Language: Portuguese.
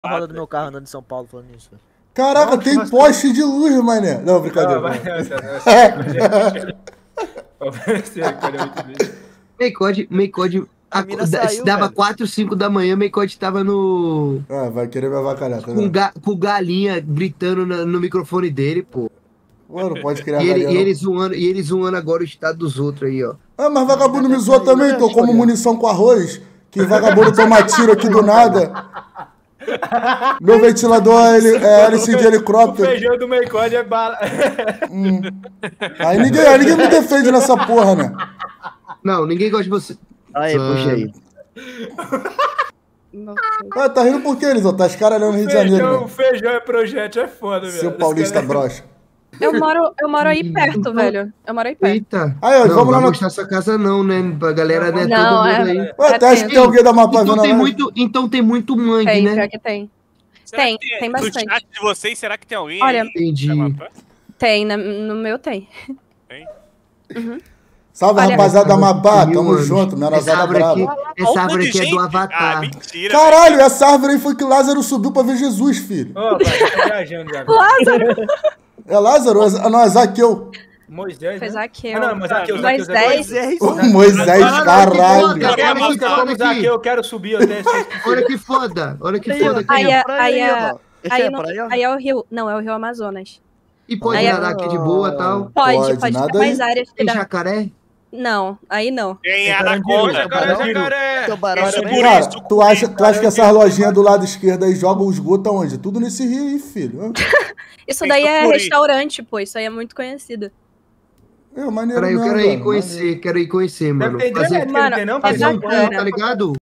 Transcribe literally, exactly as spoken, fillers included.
a roda do meu carro andando em São Paulo falando isso. Caraca, tem Nossa, poste de luz, mané. Não, brincadeira. Meicode, Meicode, A mina saiu, dava velho. quatro, cinco da manhã, Meicode tava no... Ah, vai querer me avacalhar, tá Com, vendo? ga, com galinha gritando na- no microfone dele, pô. Mano, pode criar E ele, galinha, e, não. ele zoando, e ele zoando agora o estado dos outros aí, ó. Ah, mas vagabundo me zoou também, tô como munição com arroz. Que vagabundo toma tiro aqui do nada. Meu ventilador é, heli- é hélice de O helicóptero. feijão do Meicode é bala. Hum. Aí, ninguém, aí ninguém me defende nessa porra, né? Não, ninguém gosta de você. Aí, puxa aí. Ah, tá rindo por quê, Elisão? Tá escaralhando no Rio de Janeiro, Feijão, né? feijão é projétil, é foda, velho. Seu paulista broxa. Eu moro, eu moro aí perto, Então- velho. Eu moro aí perto. Eita. Aí, ó, não, vamos lá vai no- mostrar essa casa não, né? Pra galera, né? Não, todo é- mundo aí. Ué, até acho que tem. tem alguém da Mapa Então vendo tem, lá. muito, então tem muito mangue, Tem, né? pior que tem. Será Tem, que tem No bastante. chat de vocês, será que tem alguém Olha, aí? Entendi. Da mapa? Tem, na- no meu tem. Tem? Salve, Olha- rapaziada da Mapá, Mil tamo anos. junto, minha Essa nazada árvore aqui, braba. essa Olha o árvore tanto de aqui é do gente. Ah, Avatar. mentira. Caralho, essa árvore aí foi que Lázaro subiu pra ver Jesus, filho. Ô, pai, tá viajando já. Lázaro! É Lázaro? É- Não, é Zaqueu. Moisés, Foi né? Zaqueu. Ah, não, mas Zaqueu, Zaqueu, Moisés. Zaqueu. Ô, Moisés, Caralho, caralho. que Eu quero a Olha música aqui, como olha Zaqueu, aqui. eu quero subir até esse... Olha que foda. Olha que Aí, foda ó. aqui. Aí ó. é, praia aí aí, é, ó. Esse aí, é a não- praia? aí é o rio. Não, é o rio Amazonas. E pode Aí é- nadar aqui de boa e tal. Pode, Pode, pode, nada ter mais aí. áreas que Tem dá. jacaré? Não, aí não. Tem Tem anaconda. Jacaré, Carandiru. jacaré. Tubarão Carandiru. também. Cara, isso, tu acha, tu acha que essas lojinhas do lado esquerdo aí jogam o esgoto aonde? Tudo nesse rio aí, filho. Isso Tem daí é sucuri. restaurante, pô. Isso aí é muito conhecido. É, maneiro Peraí, eu mesmo, quero ir velho, conhecer, quero ir conhecer, Deve mano. ter Fazer, internet, não tem, não? Mano, fazer um bacana. tour, tá ligado?